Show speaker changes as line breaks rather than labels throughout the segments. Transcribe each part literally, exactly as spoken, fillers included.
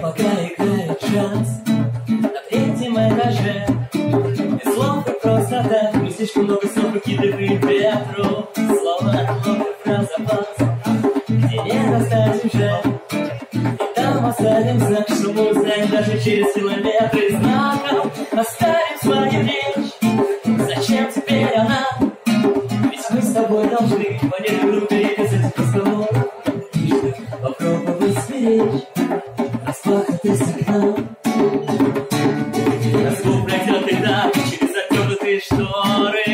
пока играет джаз на третьем этаже. Без слов и просто так, не слишком много слов выкидываем ветру, словно отловка про запас, где не достать уже. И там оставим знак, что мы узнаем даже через километры знаков. Оставим свою речь, зачем теперь она? Ведь мы с тобой должны понять друг друга и без этих разговоров попробовать сберечь распахнутый сигнал. Звук пройдет тогда через отвернутые шторы.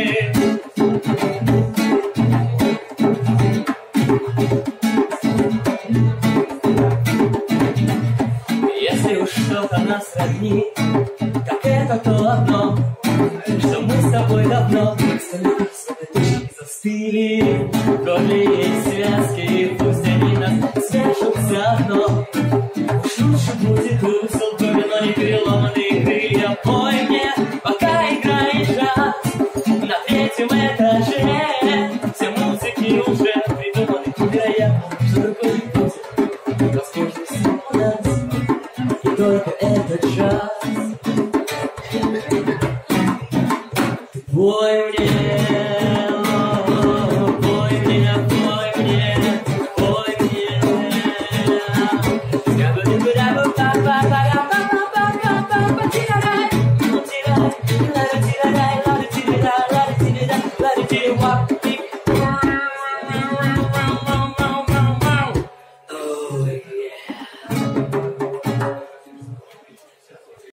Если уж что-то нас роднит, как это то одно, что мы с тобой давно застыли. Кровли есть связки, пусть они нас свяжут заодно. Уж лучше будет узел крови, но не переломанные крылья. Пой мне, пока играет джаз на третьем этаже. Все музыки уже придуманы, вероятно, что другой будет возможность у нас. И только этот джаз.